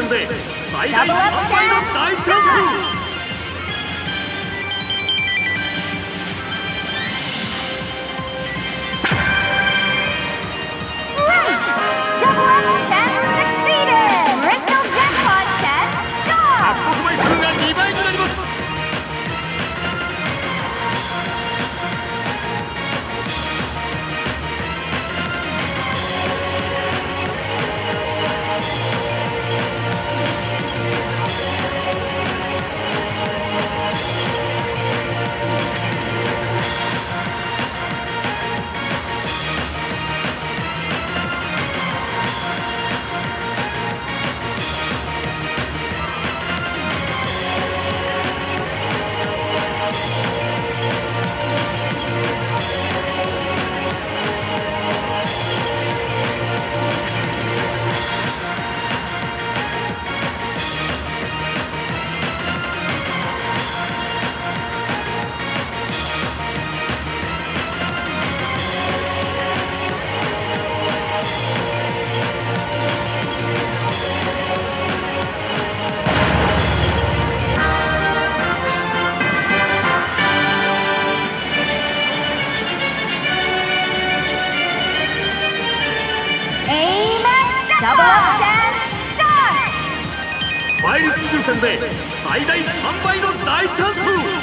戦で最大3倍の大チャンス。獲得枚数が2倍になります。倍率抽選で最大3倍の大チャンス。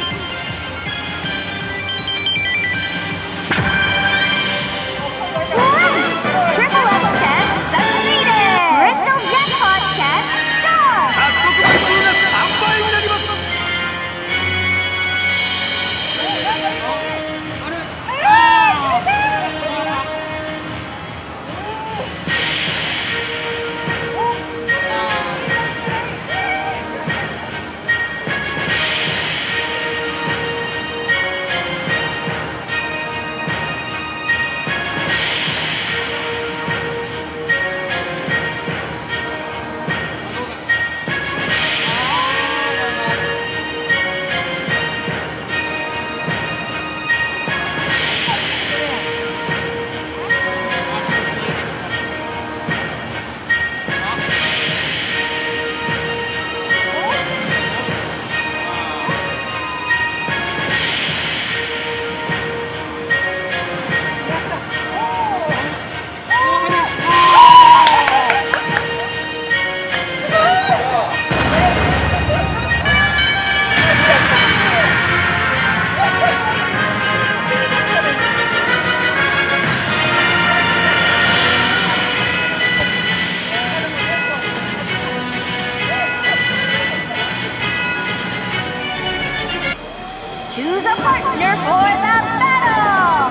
Choose a partner for the battle!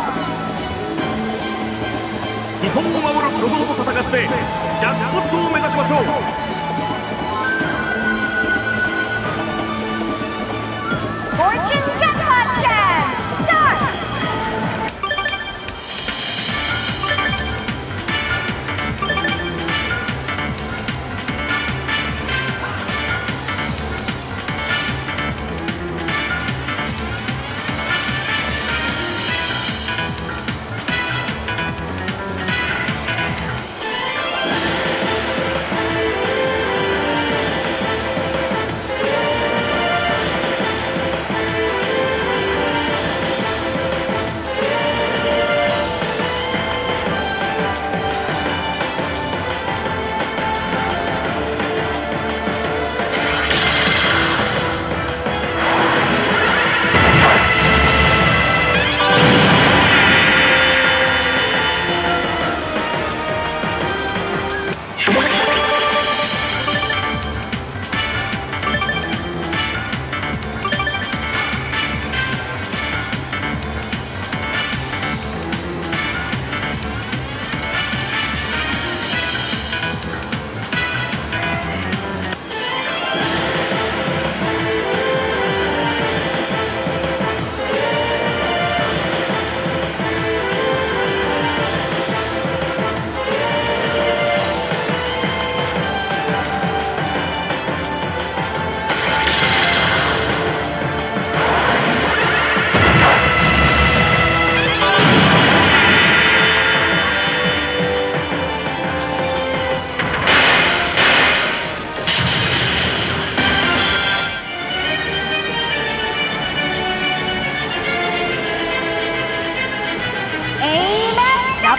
日本を守る巨像と戦ってジャックポットを目指しましょう。 Fortune Jackpot Chance! Start! 「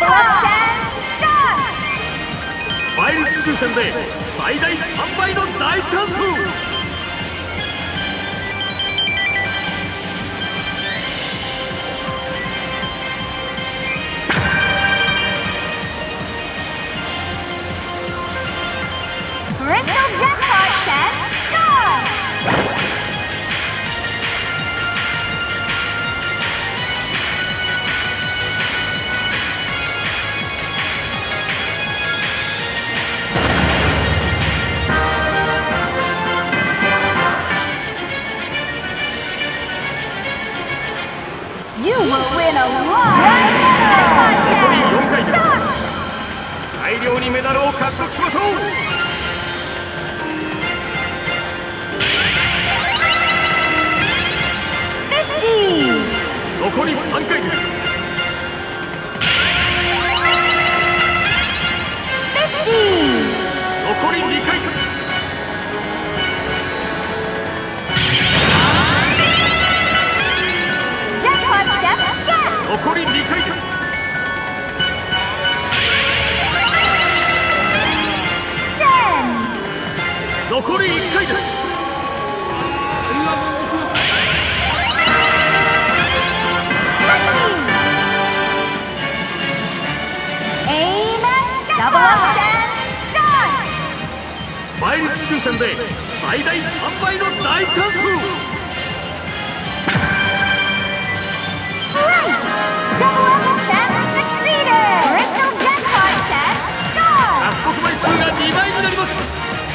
Double up chance start! 倍率抽選で最大3倍の大チャンス。 Crystal Jackpot chance start! You will win a lot! Jackpot chance start! 大量にメダルを獲得しましょう。残り3回です。残り2回です。残り2回です。残り1回です。倍率抽選で最大3倍の大チャンス。獲得枚数が2倍になります。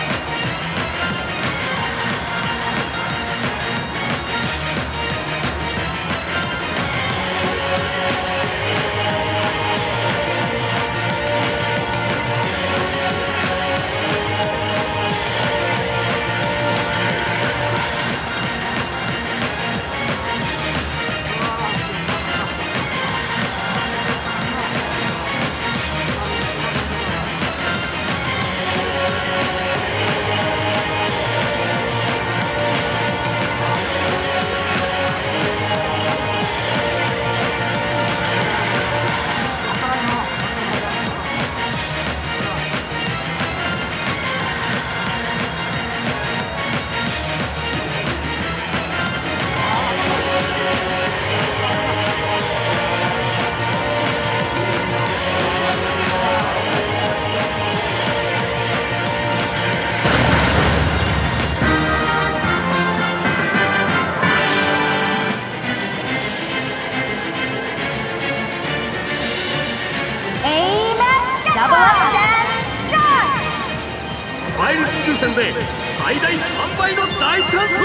倍率抽選で最大3倍の大チャンス。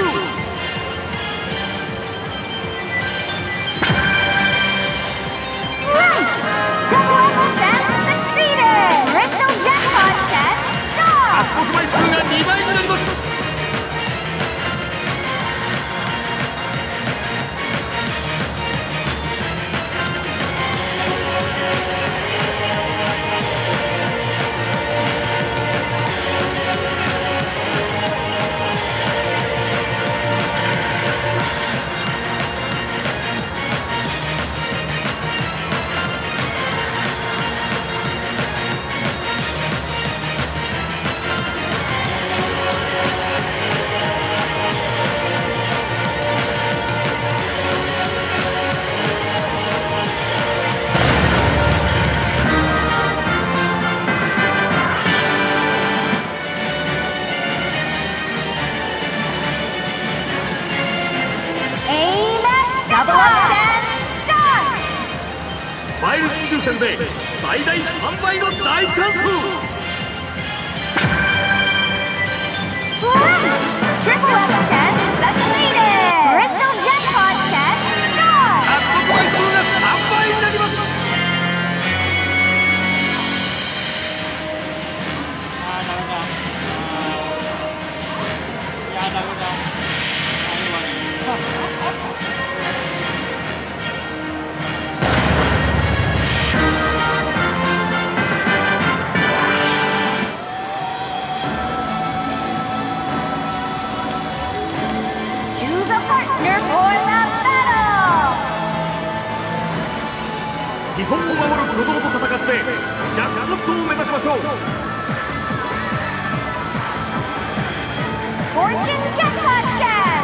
獲得枚数が2倍になります。倍率抽選で最大3倍の大チャンス。獲得枚数が3倍になります。 日本を守る小僧と戦ってジャックポットを目指しましょう。 Fortune Jackpot Chance!